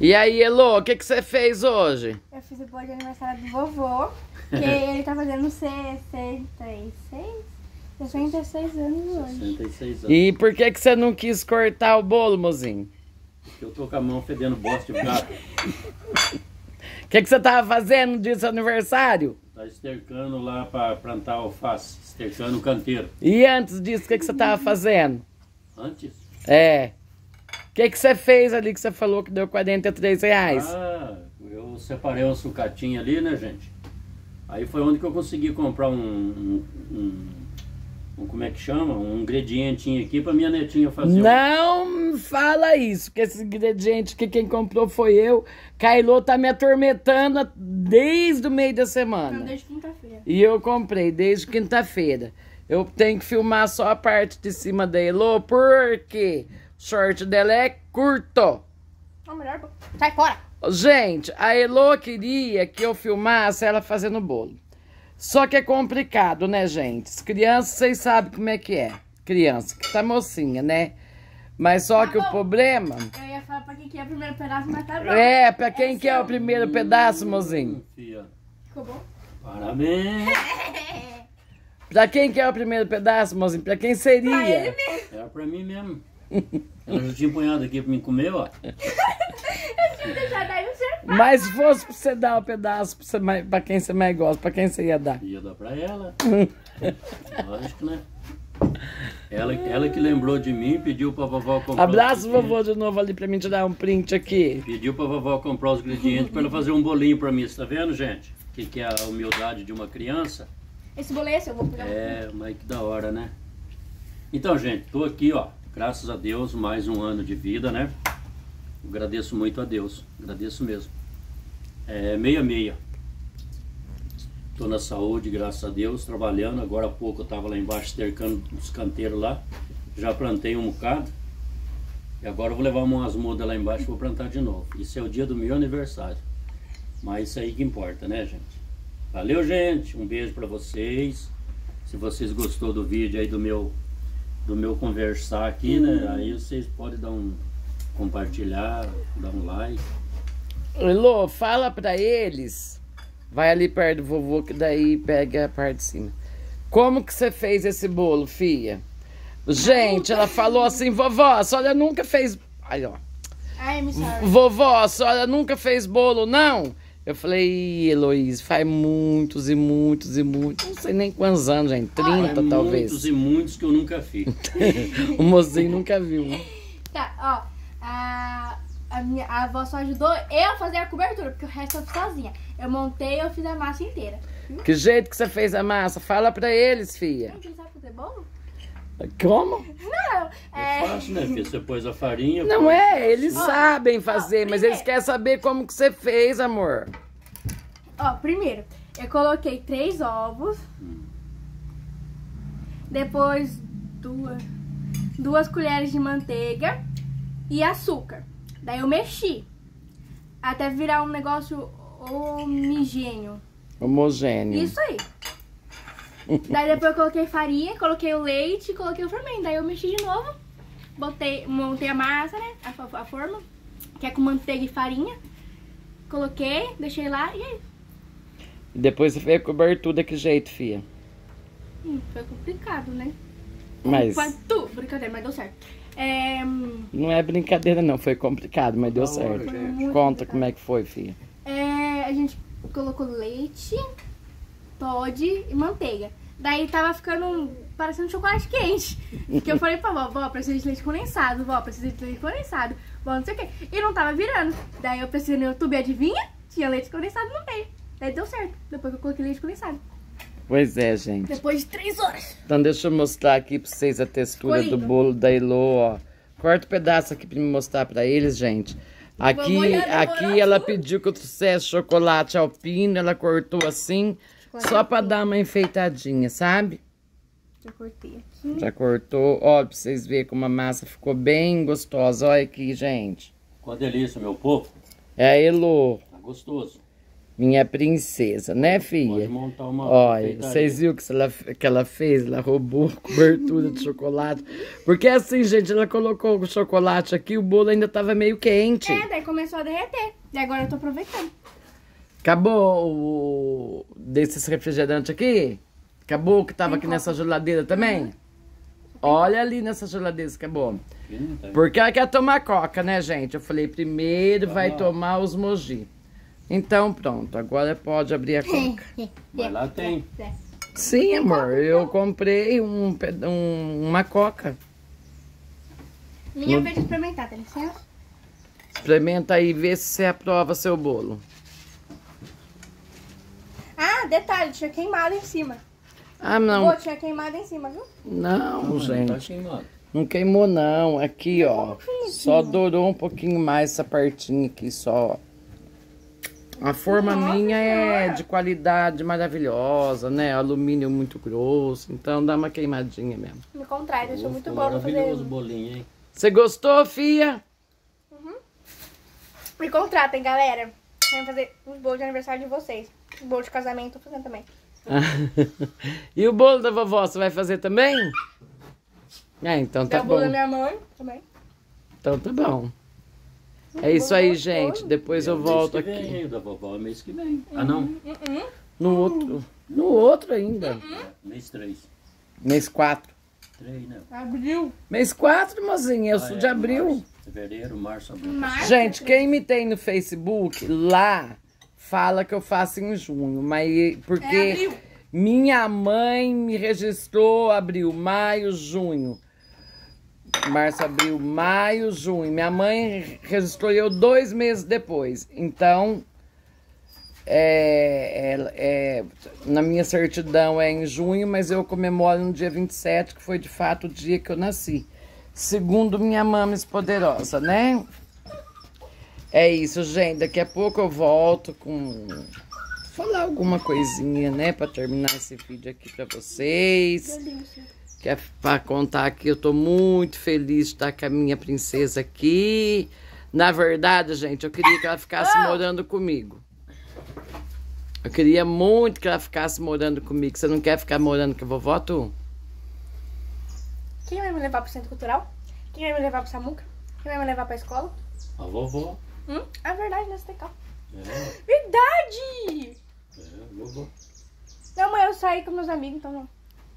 E aí, Elô, o que você fez hoje? Eu fiz o bolo de aniversário do vovô, que ele tá fazendo 66 anos hoje. 66 anos. E por que você não quis cortar o bolo, mozinho? Porque eu tô com a mão fedendo bosta de gato. O que você tava fazendo no dia do seu aniversário? Tá estercando lá pra plantar alface, estercando o canteiro. E antes disso, o que você tava fazendo? Antes? É. O que você fez ali que você falou que deu R$ 43? Ah, eu separei uma sucatinha ali, né, gente? Aí foi onde que eu consegui comprar como é que chama? Um ingredientinho aqui pra minha netinha fazer. Não fala isso, que esse ingrediente que quem comprou foi eu. Cailô tá me atormentando desde o meio da semana. Não, desde quinta-feira. E eu comprei desde quinta-feira. Eu tenho que filmar só a parte de cima da Elô, porque o short dela é curto. Não, melhor. Sai fora! Gente, a Elô queria que eu filmasse ela fazendo bolo. Só que é complicado, né, gente? As crianças, vocês sabem como é que é. Criança, que tá mocinha, né? Mas só que o problema... Eu ia falar pra quem quer o primeiro pedaço, mas tá bom. É, pra quem quer o primeiro pedaço, mozinho? Filha, Ficou bom? parabéns. Pra quem quer o primeiro pedaço, mozinho? Pra quem seria? Pra ele mesmo. Era pra mim mesmo. Ela já tinha punhado aqui pra mim comer, ó. Já daí o seu. Mas se fosse pra você dar o pedaço pra quem você mais gosta, pra quem você ia dar? Ia dar pra ela. Lógico, né? Ela que lembrou de mim, pediu pra vovó comprar. Abraço, vovô, de novo ali pra mim tirar um print aqui. Pediu pra vovó comprar os ingredientes pra ela fazer um bolinho pra mim. Você tá vendo, gente? O que é a humildade de uma criança? Esse bolo é esse, eu vou pegar. É, mas que da hora, né? Então, gente, tô aqui, ó. Graças a Deus, mais um ano de vida, né? Eu agradeço muito a Deus. Agradeço mesmo. É 66. Tô na saúde, graças a Deus, trabalhando. Agora há pouco eu tava lá embaixo cercando os canteiros lá. Já plantei um bocado. E agora eu vou levar umas mudas lá embaixo e vou plantar de novo. Isso é o dia do meu aniversário. Mas isso aí que importa, né, gente? Valeu, gente. Um beijo pra vocês. Se vocês gostou do vídeo aí do meu conversar aqui, né? Aí vocês podem dar um compartilhar, dar um like. Elô, fala pra eles. Vai ali perto do vovô que daí pega a parte de cima. Como que você fez esse bolo, filha? Gente, ela falou assim, vovó, a senhora nunca fez... Aí, ó. Ai, me sorry. Vovó, a senhora nunca fez bolo, não? Eu falei, Heloísa, faz muitos e muitos e muitos. Não sei nem quantos anos, gente. 30, talvez. Muitos e muitos que eu nunca fiz. O mozinho nunca viu. Tá, ó. A avó só ajudou eu a fazer a cobertura, porque o resto eu fiz sozinha. Eu montei e eu fiz a massa inteira. Que jeito que você fez a massa? Fala pra eles, filha. Não sabe fazer bolo? Como? Não, É fácil, né, filho? Você pôs a farinha. Não pôs- é, eles sabem fazer, mas eles primeiro. querem saber como que você fez, amor. Ó, primeiro, eu coloquei 3 ovos. Depois, duas colheres de manteiga e açúcar. Daí eu mexi. Até virar um negócio homogêneo. Homogêneo. Isso aí. Daí depois eu coloquei farinha, coloquei o leite, coloquei o fermento. Daí eu mexi de novo. Montei a massa, né? A forma. Que é com manteiga e farinha. Coloquei, deixei lá e aí. E depois você fez a cobertura, que jeito, filha? Foi complicado, né? Mas Brincadeira, mas deu certo. não é brincadeira não, foi complicado, mas deu Da hora, certo. gente. Muito Conta complicado. como é que foi, filha. A gente colocou leite, Toddy e manteiga. Daí tava ficando parecendo chocolate quente. Que eu falei pra vó, precisa de leite condensado, vó, precisa de leite condensado, vó, não sei o quê. E não tava virando. Daí eu pensei no YouTube, adivinha? Tinha leite condensado no meio. Daí deu certo, depois que eu coloquei leite condensado. Pois é, gente. Depois de 3 horas. Então deixa eu mostrar aqui pra vocês a textura Ficou do lindo. bolo da Elô, ó. Corta um pedaço aqui pra me mostrar pra eles, gente. Aqui, Vovó ia demorar aqui ela tudo. pediu que eu trouxesse chocolate alpino, ela cortou assim, só pra dar uma enfeitadinha, sabe? Já cortei aqui. Já cortou, ó, pra vocês verem como a massa ficou bem gostosa. Olha aqui, gente. Ficou uma delícia, meu povo. É a Elô. Tá gostoso. Minha princesa, né, Pode filha? montar uma Olha, confeitaria. vocês viram que ela fez? Ela roubou a cobertura de chocolate. Porque assim, gente, ela colocou o chocolate aqui, o bolo ainda tava meio quente. Daí começou a derreter. E agora eu tô aproveitando. Acabou desses refrigerantes aqui? Acabou o que tava aqui nessa geladeira também? Olha ali nessa geladeira se acabou. Aqui não tem. Porque ela quer tomar coca, né, gente? Eu falei, primeiro vai tomar os moji. Então, pronto, agora pode abrir a coca. Mas lá tem. Sim, amor, eu comprei uma coca. Minha vez de experimentar, tá licença? Experimenta aí e vê se você aprova seu bolo. Ah, detalhe, tinha queimado em cima. Ah, O não. bolo tinha queimado em cima, viu? Não, Não tá gente. queimado. Não queimou, não. Aqui, ó. Só dourou um pouquinho mais essa partinha aqui, só. A forma Nossa minha é Senhora. de qualidade maravilhosa, né? Alumínio muito grosso, então dá uma queimadinha mesmo. Me contrai, deixou muito Ficou bom pra fazer. maravilhoso o bolinho, hein? Você gostou, fia? Me contratem, galera. Vamos fazer os bolos de aniversário de vocês. O bolo de casamento, tô fazendo também. E o bolo da vovó, você vai fazer também? Ah, então tá o bolo da bom. minha mãe também. Então tá bom. É isso aí, gostoso. gente. Depois eu volto Mês que aqui. vem, o da vovó é mês que vem. Ah, não. No outro ainda. Mês 3. Mês 4. 3, né? Abril. Mês 4, mozinha. Eu sou de abril. Março, fevereiro, março, abril. Março. Gente, quem me tem no Facebook, lá fala que eu faço em junho, mas porque É abril. minha mãe me registrou abril, maio, junho. Março, abril, maio, junho. Minha mãe registrou eu 2 meses depois. Então, na minha certidão é em junho, mas eu comemoro no dia 27, que foi de fato o dia que eu nasci. Segundo minha mames poderosa, né? É isso, gente. Daqui a pouco eu volto com... falar alguma coisinha, né? Pra terminar esse vídeo aqui pra vocês. Que é pra contar que eu tô muito feliz de estar com a minha princesa aqui. Na verdade, gente, eu queria que ela ficasse morando comigo. Eu queria muito que ela ficasse morando comigo. Você não quer ficar morando com a vovó, tu? Quem vai me levar pro centro cultural? Quem vai me levar pro Samuca? Quem vai me levar pra escola? A vovó. É verdade, nesse tem calma. É, Verdade! vovó. Não, mãe, eu saí com meus amigos, então não.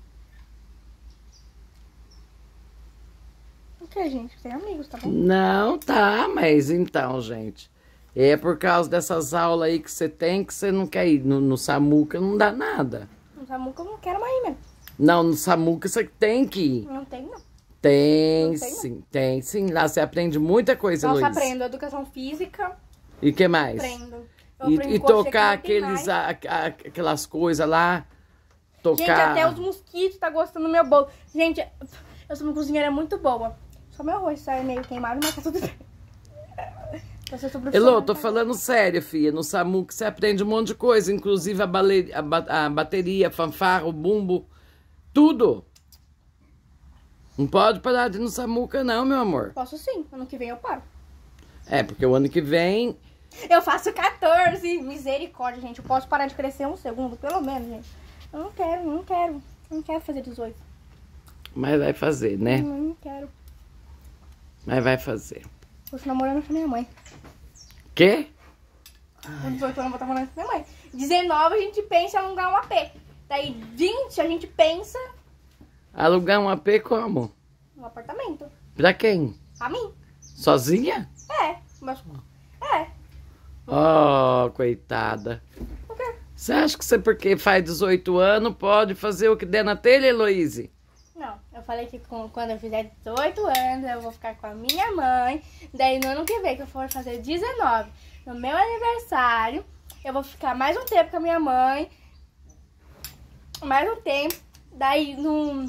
O que, gente? Tem amigos, tá bom? Não, tá, mas então, gente. É por causa dessas aulas aí que você tem que você não quer ir. No Samuca não dá nada. No Samuca eu não quero mais ir mesmo. Não, no Samuca você tem que ir. Não tem, não. Tem Não tem, não. sim, tem sim. Lá você aprende muita coisa, Nossa, Luiz. aprendo educação física, E o que mais? aprendo. Eu E, aprendo e crochet, tocar que não tem aqueles, mais. aquelas coisas lá. Tocar. Gente, até os mosquitos tá gostando do meu bolo. Gente, eu sou uma cozinheira muito boa. Só meu arroz sai meio queimado, mas tá tudo bem. Eu sou profissional, Elô, tô tá? falando sério, filha. No Samuca você aprende um monte de coisa, inclusive a bateria, a fanfarra, o bumbo, tudo. Não pode parar de ir no Samuca, não, meu amor. Posso sim, ano que vem eu paro. É, porque o ano que vem. Eu faço 14, misericórdia, gente. Eu posso parar de crescer um segundo, pelo menos, gente. Eu não quero, não quero. Eu não quero fazer 18. Mas vai fazer, né? Eu não quero. Mas vai fazer. Eu tô namorando com minha mãe. Quê? Com 18 anos eu vou estar namorando com minha mãe. 19 a gente pensa em alugar um AP. Daí 20 a gente pensa Alugar um AP como? no apartamento. Pra quem? Pra mim. Sozinha? É. Mas... É. Oh, coitada. O quê? Você acha que você, porque faz 18 anos, pode fazer o que der na telha, Heloíse? Não, eu falei que quando eu fizer 18 anos eu vou ficar com a minha mãe. Daí no ano que vem, que eu for fazer 19, no meu aniversário, eu vou ficar mais um tempo com a minha mãe. Mais um tempo. Daí no...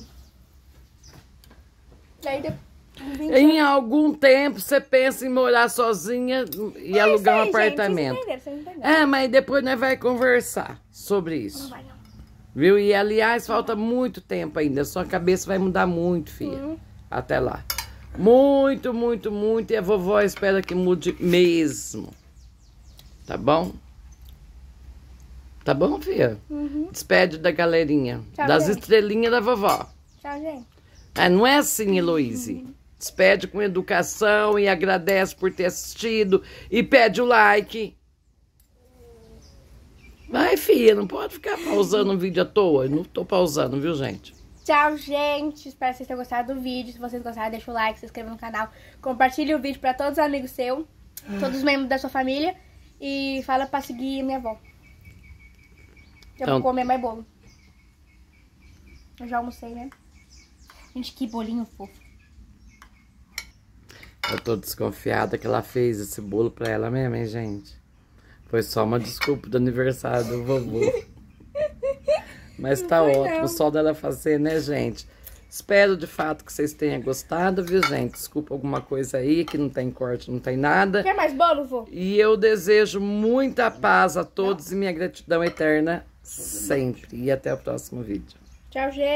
Daí depois... Em algum tempo você pensa em morar sozinha e alugar um apartamento. Vocês entenderam. É, mas depois nós vai conversar sobre Não isso. vai não. Viu? E aliás, falta muito tempo ainda. Sua cabeça vai mudar muito, filha. Até lá. Muito, muito, muito. E a vovó espera que mude mesmo. Tá bom? Tá bom, filha? Uhum. Despede da galerinha. Tchau, das gente. estrelinhas da vovó. Tchau, gente. Não é assim, Heloíse. Despede com educação e agradece por ter assistido. E pede o like. Vai, filha, não pode ficar pausando o vídeo à toa. Eu não tô pausando, viu, gente? Tchau, gente. Espero que vocês tenham gostado do vídeo. Se vocês gostaram, deixa o like, se inscreva no canal. Compartilhe o vídeo pra todos os amigos seus. Todos os membros da sua família. E fala pra seguir minha avó. Eu Então- vou comer mais bolo. Eu já almocei, né? Gente, que bolinho fofo. Eu tô desconfiada que ela fez esse bolo pra ela mesmo, hein, gente? Foi só uma desculpa do aniversário do vovô. Mas tá Não foi, ótimo, não. só dela fazer, né, gente? Espero de fato que vocês tenham gostado, viu, gente? Desculpa alguma coisa aí, que não tem corte, não tem nada. Quer mais bolo, vô? E eu desejo muita paz a todos e minha gratidão eterna sempre. E até o próximo vídeo. Tchau, gente.